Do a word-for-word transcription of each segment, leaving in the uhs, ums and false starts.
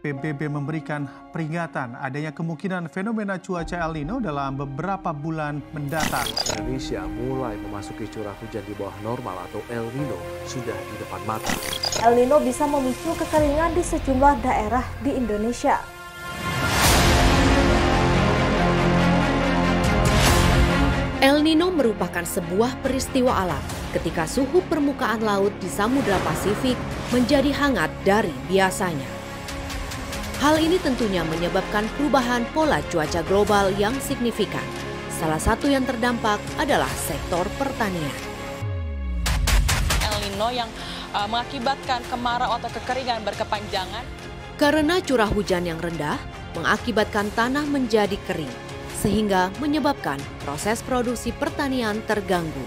P B B memberikan peringatan adanya kemungkinan fenomena cuaca El Nino dalam beberapa bulan mendatang. Indonesia mulai memasuki curah hujan di bawah normal atau El Nino sudah di depan mata. El Nino bisa memicu kekeringan di sejumlah daerah di Indonesia. El Nino merupakan sebuah peristiwa alam ketika suhu permukaan laut di Samudra Pasifik menjadi hangat dari biasanya. Hal ini tentunya menyebabkan perubahan pola cuaca global yang signifikan. Salah satu yang terdampak adalah sektor pertanian. El Nino yang uh, mengakibatkan kemarau atau kekeringan berkepanjangan. Karena curah hujan yang rendah mengakibatkan tanah menjadi kering, sehingga menyebabkan proses produksi pertanian terganggu.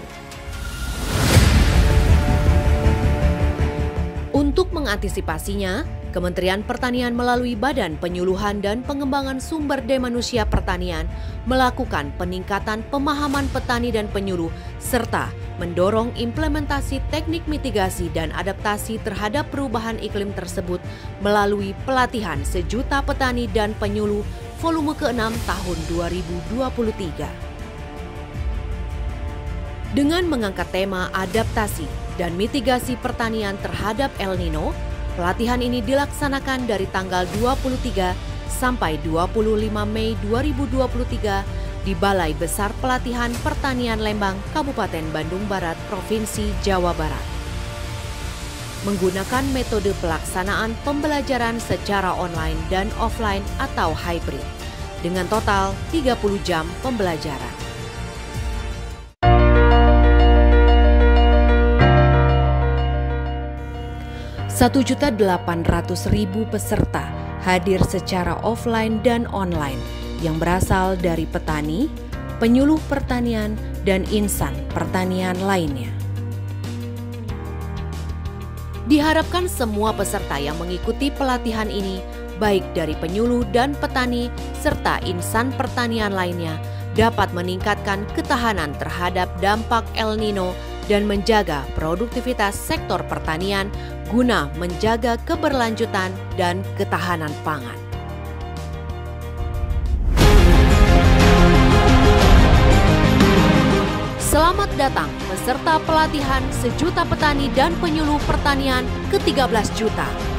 Untuk mengantisipasinya, Kementerian Pertanian melalui Badan Penyuluhan dan Pengembangan Sumber Daya Manusia Pertanian melakukan peningkatan pemahaman petani dan penyuluh serta mendorong implementasi teknik mitigasi dan adaptasi terhadap perubahan iklim tersebut melalui pelatihan sejuta petani dan penyuluh volume keenam tahun dua ribu dua puluh tiga. Dengan mengangkat tema adaptasi dan mitigasi pertanian terhadap El Nino, pelatihan ini dilaksanakan dari tanggal dua puluh tiga sampai dua puluh lima Mei dua ribu dua puluh tiga di Balai Besar Pelatihan Pertanian Lembang, Kabupaten Bandung Barat, Provinsi Jawa Barat. Menggunakan metode pelaksanaan pembelajaran secara online dan offline atau hybrid, dengan total tiga puluh jam pembelajaran. satu juta delapan ratus ribu peserta hadir secara offline dan online yang berasal dari petani, penyuluh pertanian, dan insan pertanian lainnya. Diharapkan semua peserta yang mengikuti pelatihan ini, baik dari penyuluh dan petani, serta insan pertanian lainnya, dapat meningkatkan ketahanan terhadap dampak El Nino dan menjaga produktivitas sektor pertanian guna menjaga keberlanjutan dan ketahanan pangan. Selamat datang peserta pelatihan sejuta petani dan penyuluh pertanian ke tiga belas juta.